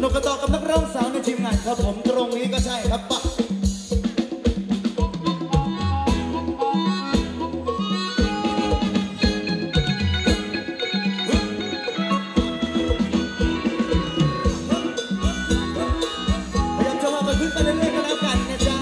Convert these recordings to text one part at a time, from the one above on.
นุกกันต่อกับนักร้องสาวในทีมงานครับผมตรงนี้ก็ใช่ครับปะพยายามจะมาขึ้นไปเรื่อยๆกันแล้วกันนะจ๊ะ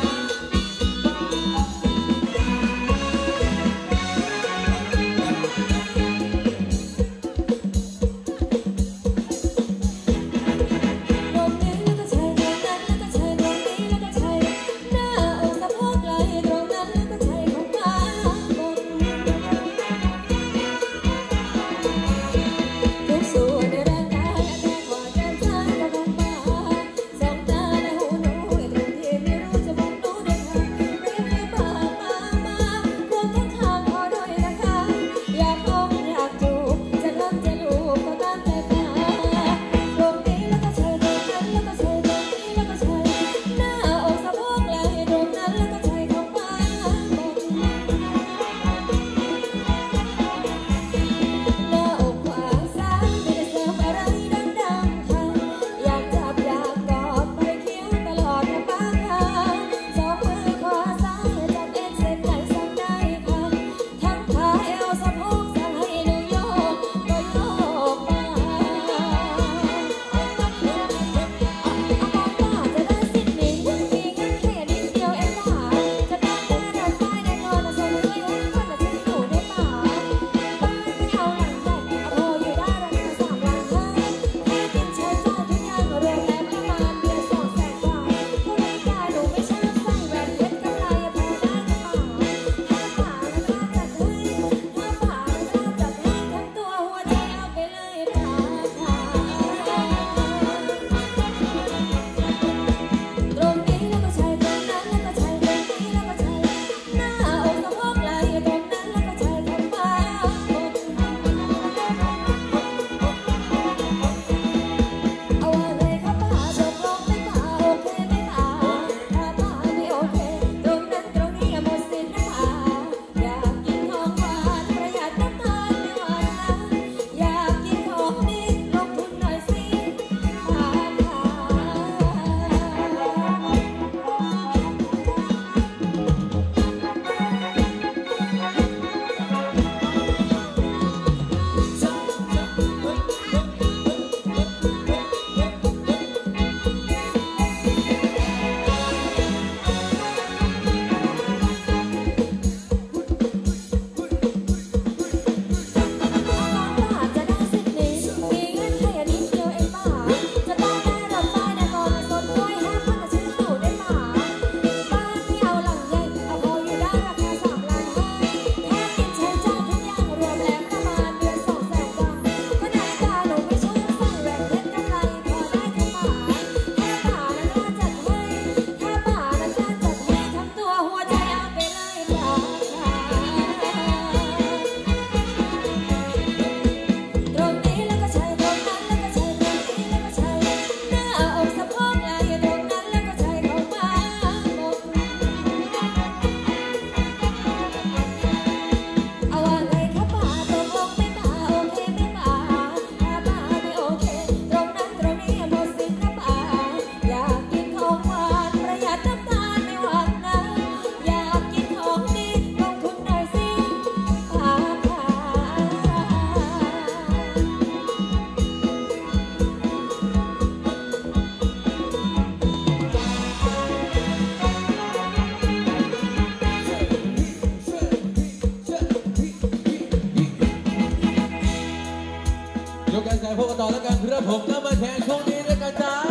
พวกต่อแล้วกันเพื่อผมจะมาแข่งช่วงนี้ด้วยกันจ้า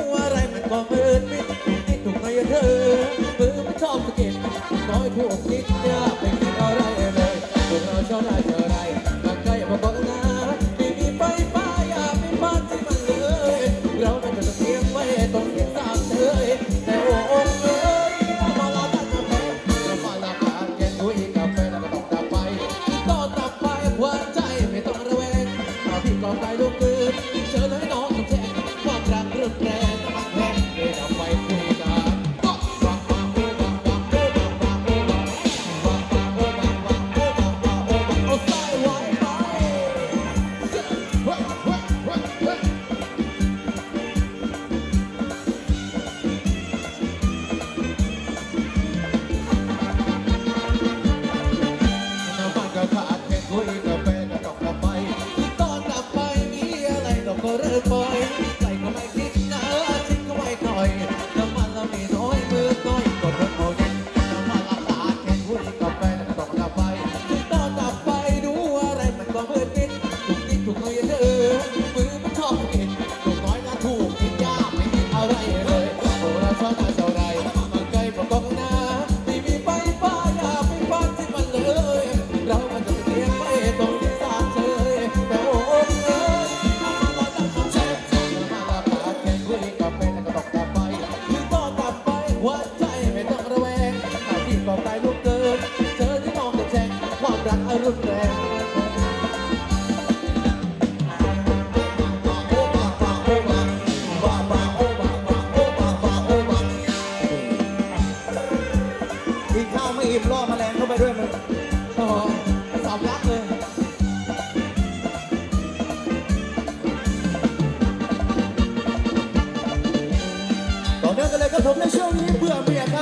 พวกนี้อย่าไปคิดอะไรเลยพวกเราชอบได้เท่าไรมาใกล้พอบอกนะไม่มีไฟฟ้าอย่าไปฟังที่มันเลยเราไม่จะเตรียมไว้ต้องเก็บตามเธอแต่โอ้โอ้เอ้ยมาลาตั้งกาแฟเรามาลาปากแกงคุยกาแฟแล้วก็ต้องดับไปต้องดับไปหวานใจไม่ต้องระแวงเอาพี่กองใจลูกเกินเชิญให้น้องต้องแจ้งความรักเริ่มแปรน้ำมันแพงเลยดับไฟคุยกัน ปล่อยใส่ก็ไม่คิดนะทิ้งก็ไม่คอยน้ำมันเรามีน้อยมือน้อยกดรถเอาเย็นน้ำมันละลาแค่คุยกาแฟแล้วก็ต้องดับไฟตอนดับไฟดูอะไรมันก็มืดมิดถูกนิดถูกน้อยเด้อมือมันชอบกินถูกน้อยนะถูกกินยากไม่คิดอะไรเลยโอ้เราชอบมาเท่าไรมันใกล้บอกกองนะไม่มีไฟฟ้าอย่าไปฟังที่มันเลยเรามันจะเลี้ยงไม่ต้องที่สามเชยแต่โอ้เอ้ยหัวใจไม่ต้องระแวงถ้าพี่ก็ตายลูกเกินเธอที่มองแต่แจ้งความรักอรุณแรงกินข้าวไม่อิ่มล่อแมลงเข้าไปด้วยมึงต่อสามรักเลยต่อเนื่องกันเลยครับผมในช่วงนี้เพื่อเมียครับ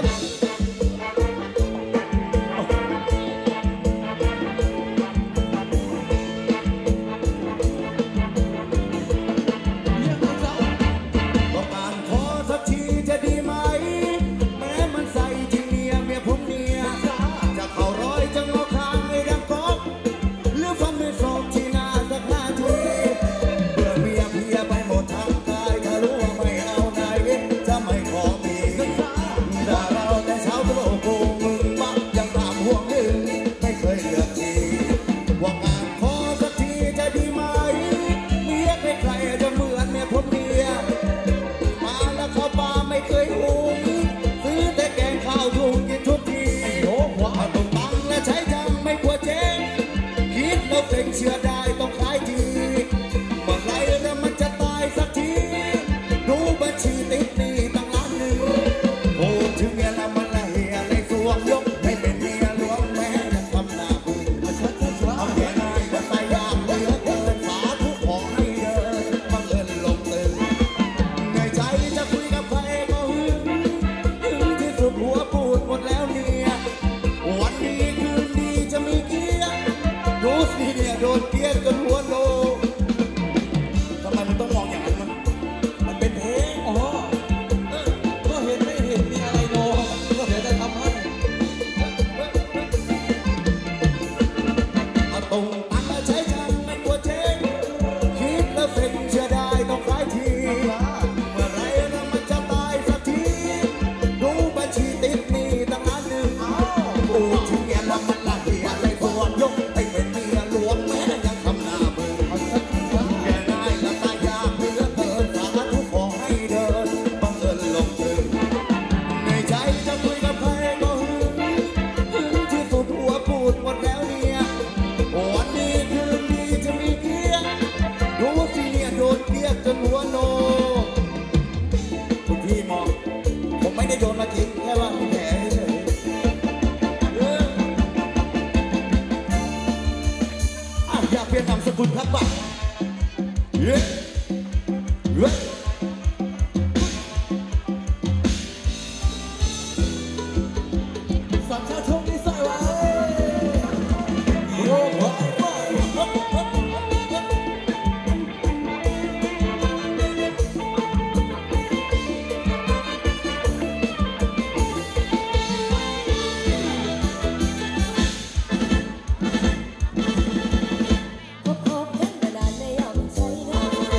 ต้องการขอสักทีจะดีไหมแม้มันใส่จริงเนี่ยเมียผมเนี่ยจะเข้าร้อยจะงอคางให้ดังก๊อกหรือฟันไม่สอบที่หน้าสักนาทีเพื่อเมียเพียไปหมดทางกายถ้ารู้ว่าไม่เอาไหนจะไม่ขอมีด่าเราแต่เช้าตรู่กูมึงมักยังตามห่วงดึงไม่เคยเลือกทีว่างานขอสักทีจะดีไหมเมียใครๆจะเหมือนเมียผมเนี่ยมาแล้วเข้าป่าไม่เคยหุงซื้อแต่แกงข้าวถูกกินทุกทีว่าต้องตังและใช้จังไม่กลัวเจ๊งคิดแล้วเก่งเชื่อได้ต้องขายทีเมื่อไรแล้วมันจะตายสักทีดูบัญชีติดหนี้ตั้งล้านหนึ่งโอ้ถึงเมียละมันละเฮียในสวงยกให้เป็นเมียหลวงแม่ยังทำหน้าบึ้งเอาเมียนายก็ตายยากเหลือเกินสาธุขอให้เดินบังเอิญลงตึงในใจจะคุยกับใครก็หึงที่สุดหัวปูดหมดแล้วเนี่ยวันนี้คืนดีจะมีเกียร์ดูสิเนี่ยโดนเกียร์จนหัวโลทำไมมึงต้องมองอย่างนั้นมันเป็นเพลงอ๋อก็เห็นไม่เห็นมีอะไรโนก็เดี๋ยวจะทำให้เอาตรงตังและใช้จังไม่กลัวเจ๊งคิดแล้วเซ็งเชื่อได้ต้องขายทีเมื่อไรนะมันจะตายสักทีดูบัญชีติดหนี้ตั้งล้านหนึ่งโอ้ถึงเมียละมันละเฮียในสวงยกให้เป็นเมียหลวงแม่ยังทำหน้าบึ้งเมียนายละตายยากเหลือเกินสาธุขอให้เดินบังเอิญลงถึงในใจจะคุยกับใครก็หึงที่สุดหัวปูดหมดแล้วเนี่ยวันนี้คืนดีจะมีเกียร์ดูสิเนี่ยโดนเกียร์จนหัวโนคุณพี่มองผมไม่ได้โดนมาจริงแค่ว่ามีแผลเฉยอยากเปลี่ยนนามสกุลครับบ้างเฮ้ยเฮ้ยสามชาชงที่ใส่ไว้โอ้โหพบกันมานานไม่ยอมใช้งาน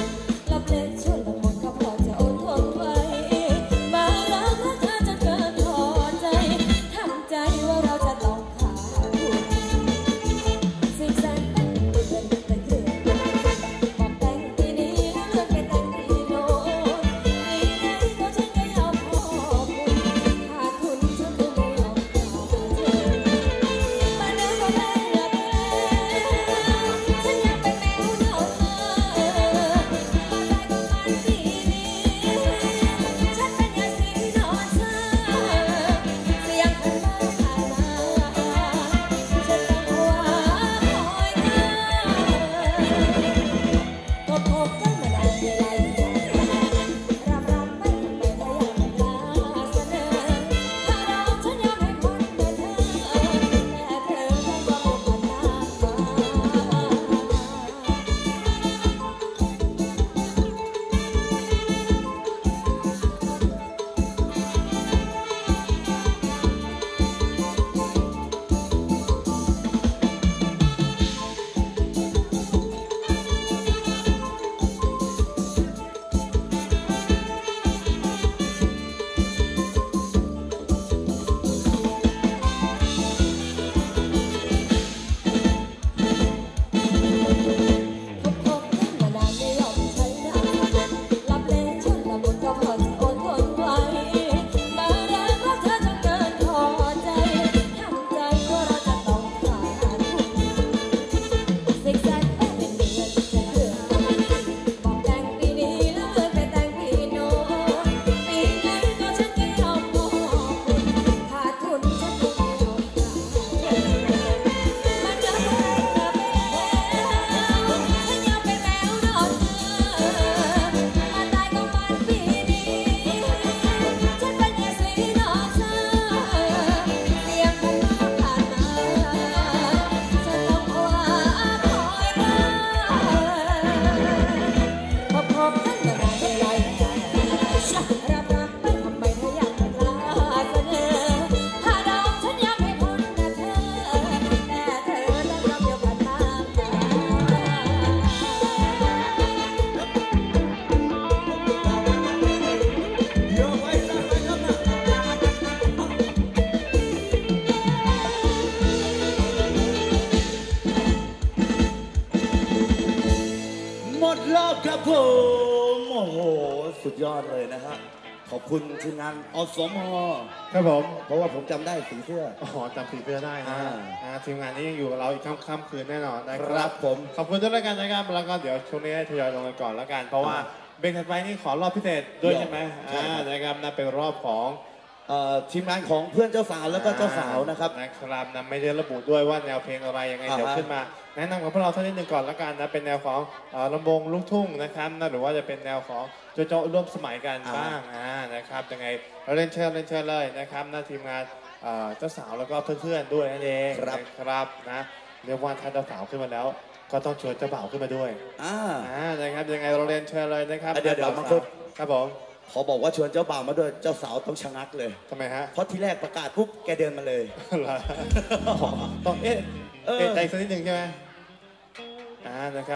ผมโอ้โหสุดยอดเลยนะฮะขอบคุณทีมงานอสมครับผมเพราะว่าผมจำได้สีเสื้ออ๋อจำสีเสื้อได้นะ ทีมงานนี้ยังอยู่กับเราอีกค่ำคืนแน่นอนนะคครัรับบผมขอบคุณทุกรายการนะครับแล้วก็เดี๋ยวช่วงนี้ให้ทยอยลงกันก่อนแล้วกันเพราะว่าเบรกถัดไปนี่ขอรอบพิเศษด้วยใช่ไหมนะครับนั่นเป็นรอบของทีมงานของเพื่อนเจ้าสาวแล้วก็เจ้าสาวนะครับนะครับนะไม่ได้ระบุด้วยว่าแนวเพลงอะไรยังไงเดี๋ยวขึ้นมาแนะนำกับพวกเราสักนิดหนึ่งก่อนแล้วกันนะเป็นแนวของลำวงลูกทุ่งนะครับนะหรือว่าจะเป็นแนวของโจโจ้ร่วมสมัยกันบ้างนะครับยังไงเราเล่นเชิญเลยนะครับนะทีมงานเจ้าสาวแล้วก็เพื่อนๆด้วยนั่นเองนะครับนะเรียกว่าถ้าเจ้าสาวขึ้นมาแล้วก็ต้องชวนเจ้าบ่าวขึ้นมาด้วยนะครับยังไงเราเล่นเชิญเลยนะครับเดี๋ยวมาคุยครับผมขอบอกว่าชวนเจ้าบ่าวมาด้วยเจ้าสาวต้องชะงักเลยทำไมฮะเพราะที่แรกประกาศปุ๊บแกเดินมาเลยต้องใจสักนิดหนึ่งใช่ไหมนะครับ